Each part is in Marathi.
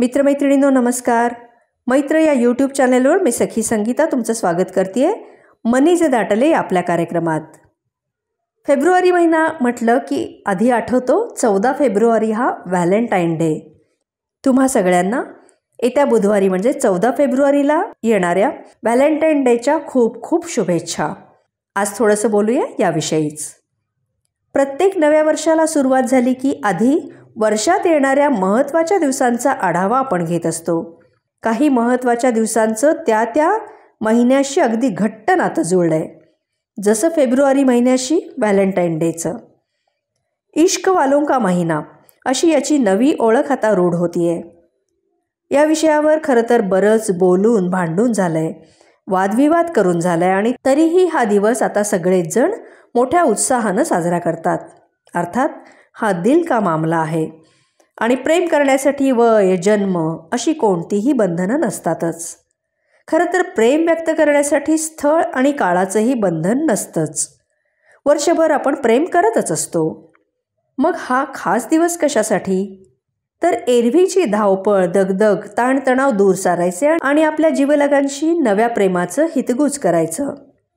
मित्रमैत्रिणींनो नमस्कार. मैत्र या यूट्यूब चॅनलवर मी सखी संगीता तुमचं स्वागत करते आहे मनी जे दाटले आपल्या कार्यक्रमात. फेब्रुवारी महिना म्हटलं की आधी आठवतो 14 फेब्रुवारी हा व्हॅलेंटाईन डे. तुम्हा सगळ्यांना येत्या बुधवारी म्हणजे 14 फेब्रुवारीला येणाऱ्या व्हॅलेंटाईन डेच्या खूप खूप शुभेच्छा. आज थोडंसं बोलूया याविषयीच. प्रत्येक नव्या वर्षाला सुरुवात झाली की आधी वर्षात येणाऱ्या महत्त्वाच्या दिवसांचा आढावा आपण घेत असतो. काही महत्त्वाच्या दिवसांचं त्या महिन्याशी अगदी घट्ट नातं जुळलं आहे. जसं फेब्रुवारी महिन्याशी व्हॅलेंटाईन डेचं. इश्क वालों का महिना अशी याची नवी ओळख आता रूढ होती आहे. या विषयावर खरं तर बरंच बोलून भांडून झालं आहे, वादविवाद करून झालं आहे आणि तरीही हा दिवस आता सगळेच जण मोठ्या उत्साहानं साजरा करतात. अर्थात हा दिल का मामला आहे आणि प्रेम करण्यासाठी वय जन्म अशी कोणतीही बंधनं नसतातच. खरं तर प्रेम व्यक्त करण्यासाठी स्थळ आणि काळाचंही बंधन नसतंच. वर्षभर आपण प्रेम करतच असतो. मग हा खास दिवस कशासाठी? तर एरवीची धावपळ दगदग ताणतणाव दूर सारायचे आणि आपल्या जीवलगांशी नव्या प्रेमाचं हितगुज करायचं.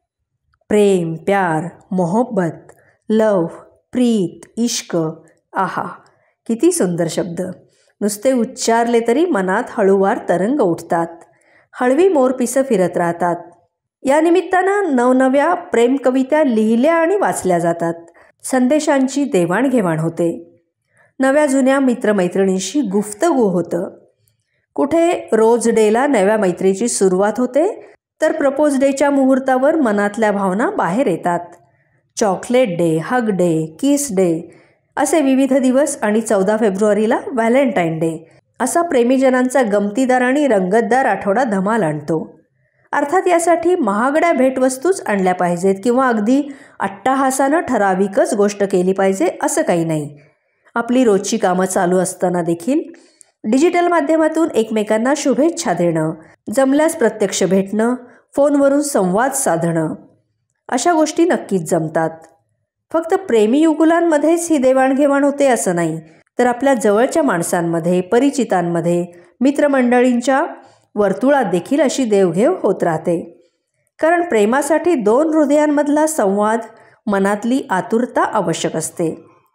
प्रेम, प्यार, मोहब्बत, लव, प्रीत, इश्क, आहा किती सुंदर शब्द. नुसते उच्चारले तरी मनात हळूवार तरंग उठतात, हळवी मोरपिसं फिरत राहतात. या निमित्तानं नवनव्या प्रेमकविता लिहिल्या आणि वाचल्या जातात. संदेशांची देवाणघेवाण होते. नव्या जुन्या मित्रमैत्रिणींशी गुफ्तगू होतं. कुठे रोज डेला नव्या मैत्रीची सुरुवात होते तर प्रपोज डेच्या मुहूर्तावर मनातल्या भावना बाहेर येतात. Chocolate day, hug day, kiss day असे विविध दिवस आणि 14 फेब्रुवारीला व्हॅलेंटाईन डे असा प्रेमीजनांचा गमतीदार आणि रंगतदार आठवडा धमाल आणतो. अर्थात यासाठी महागड्या भेटवस्तूच आणल्या पाहिजेत किंवा अगदी अट्टाहासानं ठराविकच गोष्ट केली पाहिजे असं काही नाही. आपली रोजची कामं चालू असताना देखील डिजिटल माध्यमातून एकमेकांना शुभेच्छा देणं, जमल्यास प्रत्यक्ष भेटणं, फोनवरून संवाद साधणं अशा गोष्टी नक्कीच जमतात. फक्त प्रेमी युगुलांमध्येच ही देवाणघेवाण होते असं नाही, तर आपल्या जवळच्या माणसांमध्ये, परिचितांमध्ये, मित्रमंडळींच्या वर्तुळात देखील अशी देवघेव होत राहते. कारण प्रेमासाठी दोन हृदयांमधला संवाद, मनातली आतुरता आवश्यक असते.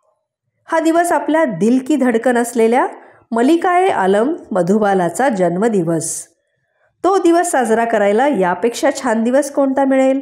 हा दिवस आपल्या दिल की धडकन असलेल्या मलिकाए आलम मधुबालाचा जन्मदिवस. तो दिवस साजरा करायला यापेक्षा छान दिवस कोणता मिळेल?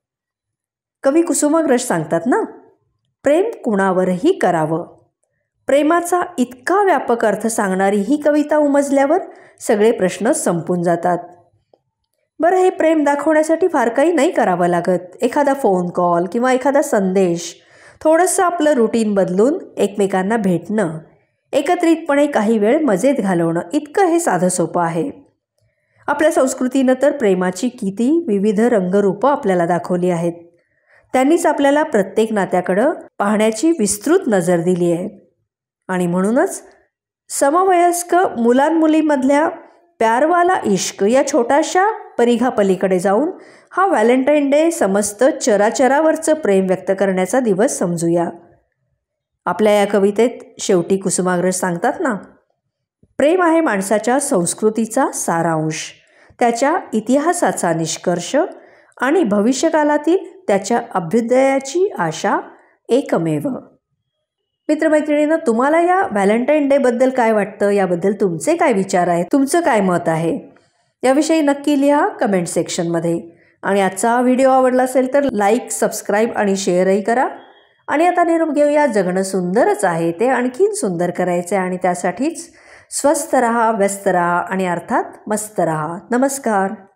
कवी कुसुमाग्रज सांगतात ना, प्रेम कुणावरही करावं. प्रेमाचा इतका व्यापक अर्थ सांगणारी ही कविता उमजल्यावर सगळे प्रश्न संपून जातात. बरं, हे प्रेम दाखवण्यासाठी फार काही नाही करावं लागत. एखादा फोन कॉल किंवा एखादा संदेश, थोडंसं आपलं रुटीन बदलून एकमेकांना भेटणं, एकत्रितपणे काही वेळ मजेत घालवणं इतकं हे साधं सोपं आहे. आपल्या संस्कृतीनं तर प्रेमाची किती विविध रंगरूपं आपल्याला दाखवली आहेत. त्यांनीच आपल्याला प्रत्येक नात्याकडं पाहण्याची विस्तृत नजर दिली आहे. आणि म्हणूनच समवयस्क मुलांमुलींमधल्या प्यारवाला इश्क या छोट्याशा परिघापलीकडे जाऊन हा व्हॅलेंटाईन डे समस्त चराचरावरचं प्रेम व्यक्त करण्याचा दिवस समजूया. आपल्या या कवितेत शेवटी कुसुमाग्रज सांगतात ना, प्रेम आहे माणसाच्या संस्कृतीचा सारांश, त्याच्या इतिहासाचा निष्कर्ष आणि भविष्यकालातील त्याच्या अभ्युदयाची आशा एकमेव. मित्रमैत्रिणींनो, तुम्हाला या व्हॅलेंटाईन डेबद्दल काय वाटतं? याबद्दल तुमचे काय विचार आहेत? तुमचं काय मत आहे? याविषयी नक्की लिहा कमेंट सेक्शनमध्ये. आणि आजचा व्हिडिओ आवडला असेल तर लाईक, सबस्क्राईब आणि शेअरही करा. आणि आता निरोप घेऊया. जगणं सुंदरच आहे, ते आणखीन सुंदर करायचं आहे आणि त्यासाठीच स्वस्थ रहा, व्यस्त रहा आणि अर्थात मस्त रहा. नमस्कार.